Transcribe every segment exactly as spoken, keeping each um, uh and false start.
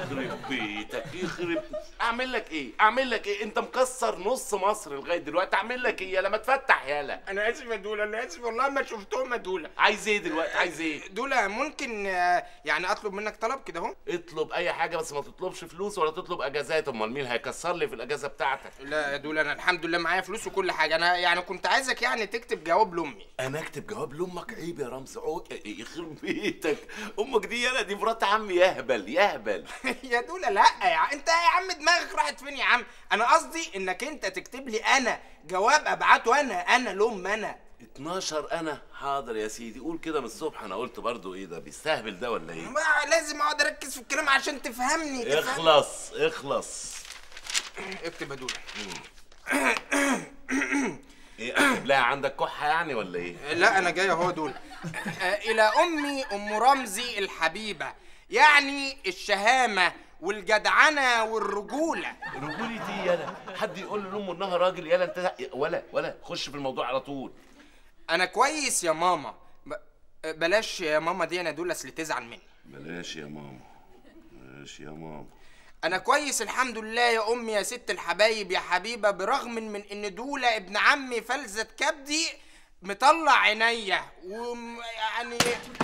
يخرب بيتك يخرب. اعمل لك ايه؟ اعمل لك ايه؟ انت مكسر نص مصر لغايه دلوقتي، اعمل لك ايه؟ يالا ما تفتح يالا. انا اسف يا دولا، انا اسف والله ما شفتهم يا دولا. عايز ايه دلوقتي؟ عايز ايه؟ دولا ممكن يعني اطلب منك طلب كده اهو؟ اطلب اي حاجه بس ما تطلبش فلوس ولا تطلب اجازات. امال مين هيكسر لي في الاجازه بتاعتك؟ لا يا دولا انا الحمد لله معايا فلوس وكل حاجه. انا يعني كنت عايزك يعني تكتب جواب لامي. انا اكتب جواب لامك؟ عيب يا رمز. يخرب بيتك. امك دي يالا دي مرات عمي يهبل يهبل. يا دولا لا يا عم، انت يا عم دماغك راحت فين يا عم؟ انا قصدي انك انت تكتب لي انا جواب ابعته انا انا لام انا. اتناشر انا. حاضر يا سيدي، قول كده من الصبح. انا قلت برضو ايه ده بيستهبل ده ولا ايه؟ ما لازم اقعد اركز في الكلام عشان تفهمني, تفهمني. اخلص اخلص. اكتب يا دولا. ايه اكتب لها؟ عندك كحه يعني ولا ايه؟ لا انا جاي اهو دول. الى امي ام رمزي الحبيبه، يعني الشهامه والجدعنه والرجوله. رجولتي دي يالا؟ حد يقول لامه انها راجل يالا؟ انت ولا ولا خش في الموضوع على طول. انا كويس يا ماما. ب... بلاش يا ماما دي انا دول اصل تزعل مني. بلاش يا ماما، بلاش يا ماما. انا كويس الحمد لله يا امي يا ست الحبايب يا حبيبه، برغم من ان دوله ابن عمي فلذة كبدي مطلع عينيا ويعني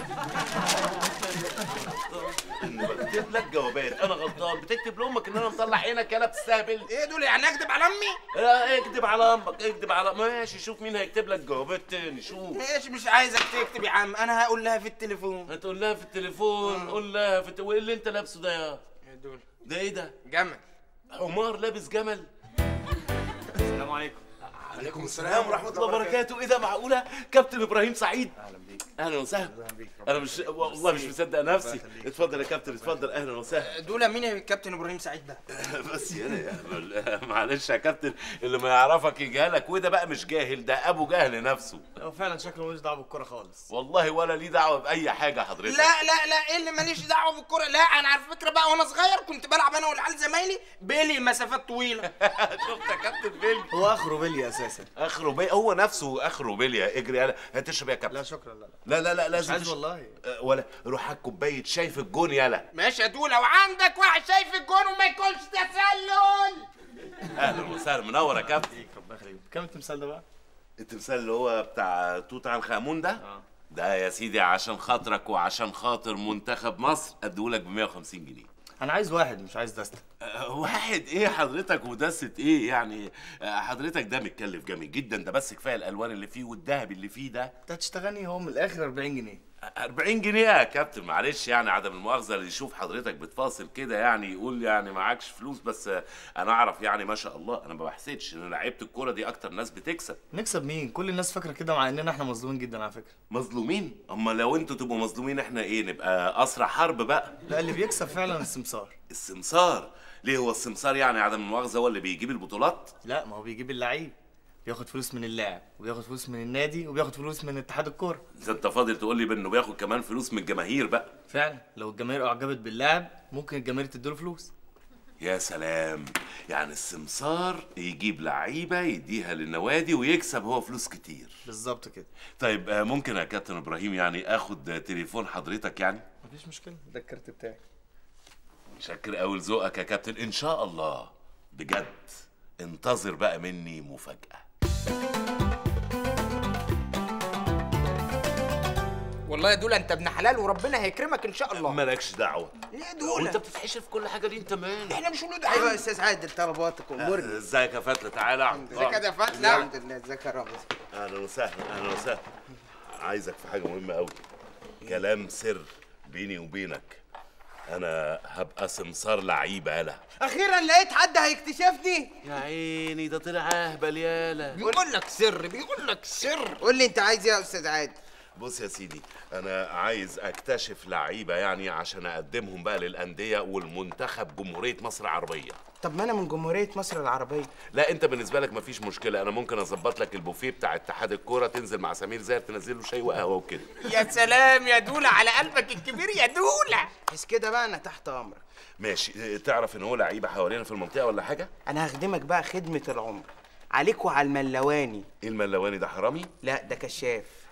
بكتب لك جوابات. انا غلطان؟ بتكتب لامك ان انا مطلع عينك يالا؟ بتستهبل. ايه دول يعني اكدب على امي؟ لا اكدب على امك، اكدب على ماشي. شوف مين هيكتب لك جوابات تاني. شوف. ماشي مش عايزك تكتب يا عم، انا هقول لها في التليفون. هتقول لها في التليفون؟ قول لها في الت... وايه اللي انت لابسه ده يا يا دول؟ ده ايه ده؟ جمل. حمار لابس جمل؟ السلام عليكم. عليكم السلام ورحمة الله وبركاته. ايه ده معقولة؟ كابتن ابراهيم سعيد. اهلا بيك. اهلا وسهلا. انا مش والله مش مصدق نفسي. اتفضل يا كابتن اتفضل. اهلا وسهلا. دول مين يا كابتن ابراهيم سعيد ده؟ بس يا معلش يا كابتن، اللي ما يعرفك يجهلك، وده بقى مش جاهل، ده ابو جهل نفسه. هو فعلا شكله ملوش دعوه بالكوره خالص. والله ولا ليه دعوه باي حاجه حضرتك. لا لا لا ايه اللي ماليش دعوه بالكوره؟ لا انا على فكره بقى وانا صغير كنت بلعب انا والعيال زمايلي بيلي مسافات طويله. شفت يا كابتن بيلي؟ هو اخره بيلي اساسا. اخره بيلي هو نفسه اخره بيلي. اجري يلا هتشرب يا كابتن. لا شكرا. لا لا لا لا مش لازم عايز والله. ولا روح هات كوبايه شاي في الجون يلا. ماشي يا دول، لو عندك واحد شايف الجون وما يكونش تسلل. اهلا وسهلا منور يا كابتن. ربنا يخليك. كام التمثال ده بقى؟ التمثال اللي هو بتاع توت عنخ امون ده؟ اه ده يا سيدي عشان خاطرك وعشان خاطر منتخب مصر اديهولك ب مية وخمسين جنيه. انا عايز واحد مش عايز دستة. أه واحد ايه حضرتك ودستة ايه يعني؟ أه حضرتك ده متكلف جامد جدا، ده بس كفايه الالوان اللي فيه والذهب اللي فيه ده. انت هتشتغلني هو من الاخر أربعين جنيه. أربعين جنيه يا كابتن معلش يعني عدم المؤاخذه، اللي يشوف حضرتك بتفاصل كده يعني يقول يعني معكش فلوس، بس انا اعرف يعني ما شاء الله. انا ما بحسدش ان لعيبه الكوره دي اكتر ناس بتكسب. نكسب مين؟ كل الناس فاكره كده، مع اننا احنا مظلومين جدا على فكره. مظلومين؟ اما لو انتوا تبقوا مظلومين احنا ايه؟ نبقى اسرى حرب بقى. لا اللي بيكسب فعلا السمسار. السمسار؟ ليه هو السمسار يعني عدم المؤاخذه هو اللي بيجيب البطولات؟ لا ما هو بيجيب اللعيب، بياخد فلوس من اللاعب وبياخد فلوس من النادي وبياخد فلوس من اتحاد الكوره. اذا انت فاضل تقول لي بانه بياخد كمان فلوس من الجماهير بقى. فعلا لو الجماهير اعجبت باللاعب ممكن الجماهير تديله فلوس. يا سلام، يعني السمسار يجيب لعيبه يديها للنوادي ويكسب هو فلوس كتير. بالظبط كده. طيب ممكن يا كابتن ابراهيم يعني اخد تليفون حضرتك يعني؟ مفيش مشكله، ده الكارت بتاعي. متشكر قوي لذوقك يا كابتن. ان شاء الله بجد انتظر بقى مني مفاجاه. والله يا دولا انت ابن حلال وربنا هيكرمك ان شاء الله. مالكش دعوه. ليه يا دولا؟ وانت بتتحشر في كل حاجه دي انت مالك؟ احنا مش ولاد ايوه يا عم. استاذ عادل طلباتك وامورني. ازيك يا فتله؟ تعالى اقعد. ازيك يا فتله؟ الحمد لله. ازيك يا رامز؟ اهلا وسهلا. اهلا وسهلا. عايزك في حاجه مهمه قوي، كلام سر بيني وبينك. انا هبقى سمسار لعيبه يالا. اخيرا لقيت حد هيكتشفني. يا عيني ده طلع اهبل يالا. بيقول لك سر، بيقول لك سر. قول لي انت عايز ايه يا استاذ عادل؟ بص يا سيدي، انا عايز اكتشف لعيبه يعني عشان اقدمهم بقى للانديه والمنتخب جمهوريه مصر العربيه. طب ما انا من جمهوريه مصر العربيه. لا انت بالنسبه لك مفيش مشكله، انا ممكن اظبط لك البوفيه بتاع اتحاد الكوره، تنزل مع سمير زاهر تنزل له شاي وقهوه وكده. يا سلام يا دولا على قلبك الكبير يا دولا. بس كده بقى انا تحت امرك. ماشي. تعرف ان هو لعيبه حوالينا في المنطقه ولا حاجه؟ انا هخدمك بقى خدمه العمر عليك وعلى الملواني. ايه الملواني ده؟ حرامي؟ لا ده كشاف.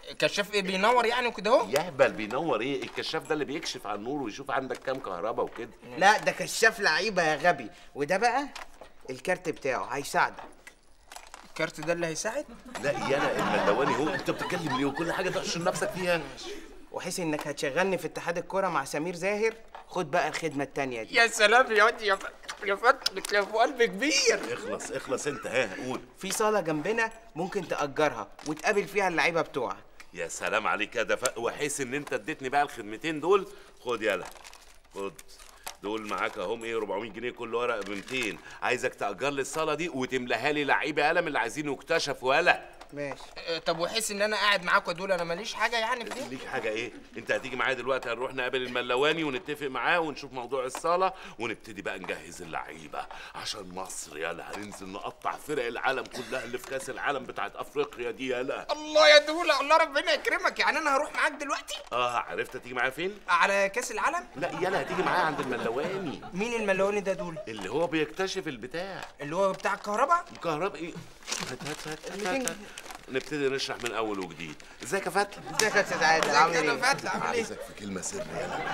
كشاف ايه بينور يعني وكده اهو؟ يهبل بينور ايه؟ الكشاف ده اللي بيكشف على النور ويشوف عندك كام كهرباء وكده. لا ده كشاف لعيبه يا غبي، وده بقى الكارت بتاعه هيساعدك. الكارت ده اللي هيساعد؟ لا يالا الملواني هو، انت بتتكلم ليه وكل حاجه تحشر نفسك فيها؟ وحيث انك هتشغلني في اتحاد الكوره مع سمير زاهر، خد بقى الخدمه التانيه دي. يا سلام يا واد يا ف... يا فتلك يا ابو قلب كبير. اخلص اخلص انت، ها قول. في صاله جنبنا ممكن تأجرها وتقابل فيها اللعيبه بتوعك. يا سلام عليك يا دفا، وحيث ان انت اديتني بقى الخدمتين دول، خد يالا خد دول معاك اهم، ايه أربعمية جنيه كل ورقه ب ميتين. عايزك تأجر لي الصاله دي وتملاها لي لعيبه يالا من اللي عايزين يكتشفوا يالا. ماشي. أه طب وحس ان انا قاعد معاكوا دول انا ماليش حاجه يعني في دي؟ ليك حاجه ايه؟ انت هتيجي معايا دلوقتي، هنروح نقابل الملواني ونتفق معاه ونشوف موضوع الصاله ونبتدي بقى نجهز اللعيبه عشان مصر يالا. هننزل نقطع فرق العالم كلها اللي في كاس العالم بتاعت افريقيا دي يالا. الله يا دوله، الله ربنا يكرمك. يعني انا هروح معاك دلوقتي؟ اه عرفت هتيجي معايا فين؟ على كاس العالم؟ لا يالا هتيجي معايا عند الملواني. مين الملوني ده دول؟ اللي هو بيكتشف البتاع. اللي هو بتاع الكهرباء؟ الكهرباء ايه؟ هات هات هات هات هات. نبتدي نشرح من اول وجديد. ازيك يا فتحي؟ ازيك يا استاذ عادل، عامل ازيك يا ايه؟ فتحي عامل ايه؟ عايزك في كلمه سر يالا.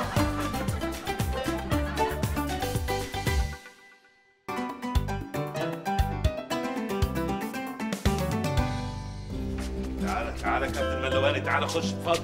تعالى تعالى يا كابتن ملواني، تعالى خش اتفضل.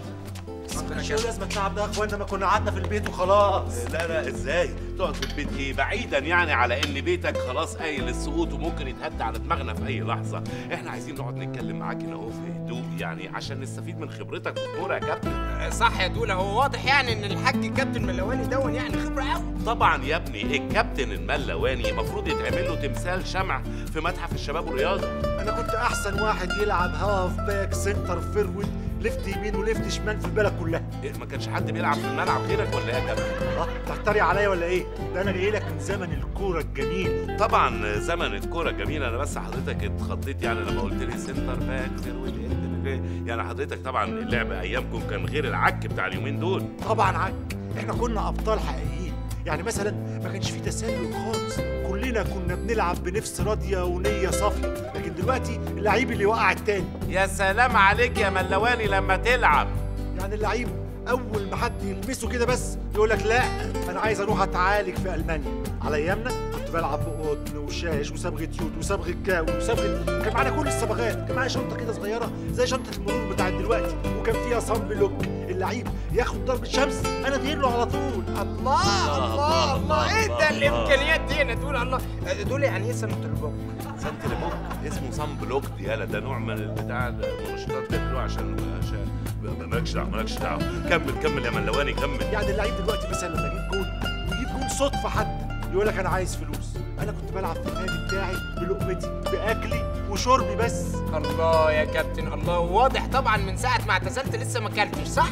مش لازم التعب ده يا اخوانا، ما كنا قعدنا في البيت وخلاص. لا لا ازاي تقعد في البيت ايه؟ بعيدا يعني على ان بيتك خلاص قايل للسقوط وممكن يتهد على دماغنا في اي لحظه. احنا عايزين نقعد نتكلم معاك هنا اهو في هدوء يعني عشان نستفيد من خبرتك في الكوره يا كابتن. صح يا دوله، هو واضح يعني ان الحاج كابتن ملواني دون يعني خبره قوي. طبعا يا ابني الكابتن الملواني المفروض يتعمل له تمثال شمع في متحف الشباب والرياضه. انا كنت احسن واحد يلعب هاف باك سنتر فيرود ليفت يمين وليفت شمال في البلد كلها. إيه ما كانش حد بيلعب في الملعب غيرك ولا ايه يا كابتن؟ اه تحتري عليا ولا ايه؟ ده انا جاي لك من زمن الكوره الجميل. طبعا زمن الكوره الجميله. انا بس حضرتك اتخضيت يعني لما قلت لي سنتر باك فيرود، يعني حضرتك طبعا اللعب ايامكم كان غير العك بتاع اليومين دول. طبعا عك، احنا كنا ابطال حقيقيين. يعني مثلا ما كانش في تسلل خالص، كلنا كنا بنلعب بنفس راضيه ونيه صافيه. لكن دلوقتي اللعيب اللي وقع التاني. يا سلام عليك يا ملواني لما تلعب. يعني اللعيب اول ما حد يلمسه كده بس يقول لك لا انا عايز اروح اتعالج في المانيا. على ايامنا كنت بلعب بقطن وشاش وصبغه يود وصبغه كاوي وصبغه، كان معانا كل الصبغات. كان معايا شنطه كده صغيره زي شنطه المرور بتاعت دلوقتي، وكان فيها صن بلوك. اللعيب ياخد ضربه شمس انا ادير له على طول. الله الله الله، ايه ده الامكانيات دي يا دوله؟ الله دول يعني ايه سنه البوك؟ سنت البوك اسمه صن بلوك دي يالا، ده نوع من البتاع المنشطات بتاعته عشان عشان مالكش دعوه مالكش دعوه. كمل كمل يا ملواني كمل. يعني اللعيب دلوقتي مثلا لما يجيب جول ويجيب جول صدفه حتى يقول لك انا عايز فلوس. انا كنت بلعب في النادي بتاعي بلقمتي باكلي وشربي بس. الله يا كابتن الله، واضح طبعا من ساعه ما اعتزلت لسه ما اكلتش صح؟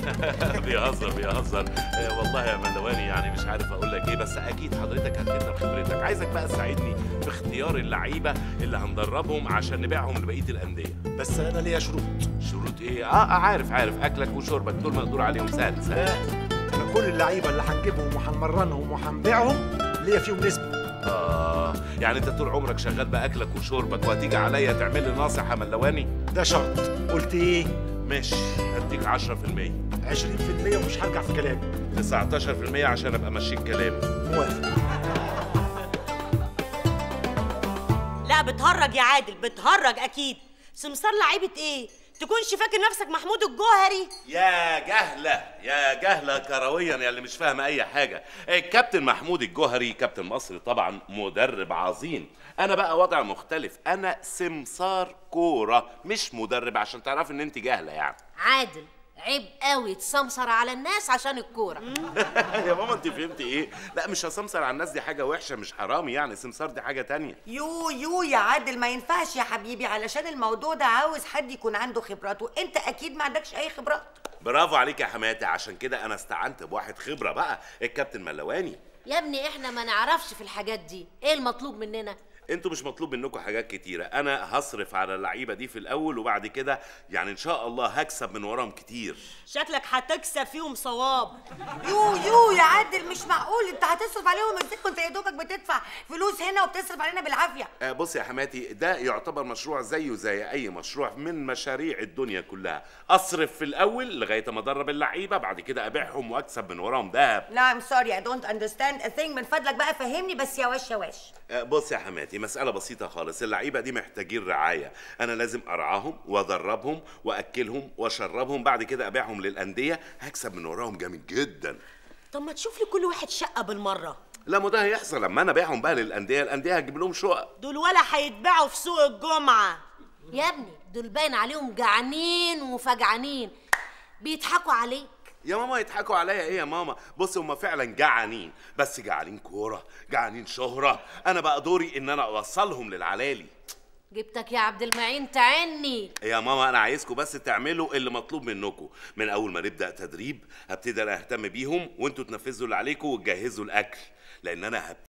بيهزر بيهزر آه والله يا ملواني يعني مش عارف اقول لك ايه، بس اكيد حضرتك هتفيدنا بخبرتك. عايزك بقى تساعدني في اختيار اللعيبه اللي هندربهم عشان نبيعهم لبقيه الانديه. بس انا ليا شروط. شروط ايه؟ اه عارف عارف اكلك وشربك دول مقدور عليهم. سهل سهل. انا كل اللعيبه اللي هنجيبهم وهنمرنهم وهنبيعهم ليا فيهم نسبه. آه يعني أنت طول عمرك شغال بأكلك وشربك وهتيجي عليا تعمل لي ناصح يا ملواني؟ ده شرط. قلت إيه؟ ماشي هديك عشرة في المية. عشرين في المية ومش هرجع في كلامي. تسعتاشر في المية عشان أبقى ماشيك كلامي. موافق. لا بتهرج يا عادل، بتهرج أكيد. سمسار لعيبة إيه؟ تكونش فاكر نفسك محمود الجوهري؟ يا جهلة يا جهلة كرويا يا اللي مش فاهمة أي حاجة. الكابتن محمود الجوهري كابتن مصر طبعا، مدرب عظيم. أنا بقى وضع مختلف، أنا سمسار كورة مش مدرب، عشان تعرف إن أنت جاهلة يعني. عادل عيب قوي تسمسر على الناس عشان الكوره. يا ماما انت فهمتي ايه؟ لا مش هسمسر على الناس، دي حاجه وحشه مش حرامي يعني. سمسار دي حاجه تانية. يو يو يا عادل ما ينفعش يا حبيبي، علشان الموضوع ده عاوز حد يكون عنده خبرات، وانت اكيد ما عندكش اي خبرات. برافو عليك يا حماتي، عشان كده انا استعنت بواحد خبره بقى، الكابتن ملواني. يا ابني احنا ما نعرفش في الحاجات دي، ايه المطلوب مننا؟ انتوا مش مطلوب منكم حاجات كتيره، انا هصرف على اللعيبه دي في الاول وبعد كده يعني ان شاء الله هكسب من وراهم كتير. شكلك هتكسب فيهم صواب. يو يو يا عادل، مش معقول انت هتصرف عليهم ازاي وانت يا دوبك بتدفع فلوس هنا وبتصرف علينا بالعافيه. آه بص يا حماتي، ده يعتبر مشروع زيه زي اي مشروع من مشاريع الدنيا كلها. اصرف في الاول لغايه ما ادرب اللعيبه، بعد كده ابيعهم واكسب من وراهم دهب. لا ام سوري، اي دونت اندرستاند ا ثينج. من فضلك بقى فهمني بس يا وش يا وش. آه بص يا حماتي، مساله بسيطه خالص. اللعيبه دي محتاجين رعايه، انا لازم ارعاهم وادربهم واكلهم واشربهم، بعد كده ابيعهم للانديه، هكسب من وراهم جامد جدا. طب ما تشوف لي كل واحد شقه بالمره. لا، ما ده هيحصل لما انا ابيعهم بقى للانديه، الانديه هتجيب لهم شقق. دول ولا هيتباعوا في سوق الجمعه يا ابني، دول باين عليهم جعانين وفجعانين، بيضحكوا عليك. يا ماما يضحكوا عليا ايه يا ماما؟ بص، هم فعلا جعانين، بس جعانين كوره، جعانين شهره. انا بقى دوري ان انا اوصلهم للعلالي. جبتك يا عبد المعين تعني. يا ماما انا عايزكم بس تعملوا اللي مطلوب منكم. من اول ما نبدا تدريب هبتدي انا اهتم بيهم، وانتوا تنفذوا اللي عليكم وتجهزوا الاكل، لان انا هبتدي